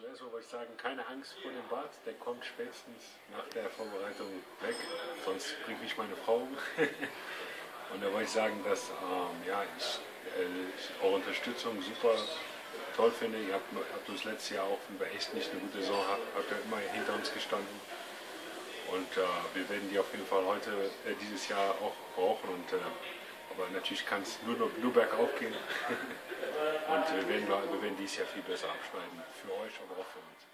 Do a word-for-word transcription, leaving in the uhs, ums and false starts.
Also erstmal wollte ich sagen, keine Angst vor dem Bart, der kommt spätestens nach der Vorbereitung weg, sonst bringt mich meine Frau um. Und da wollte ich sagen, dass ähm, ja, ich, äh, eure Unterstützung super toll finde. Ihr habt, habt uns letztes Jahr auch, wenn wir echt nicht eine gute Saison hatten, habt ihr immer hinter uns gestanden. Und äh, wir werden die auf jeden Fall heute, äh, dieses Jahr auch brauchen. Und, äh, aber natürlich kann es nur, nur bergauf gehen. Und wir werden, wir werden dieses Jahr viel besser abschneiden. Für euch, aber auch für uns.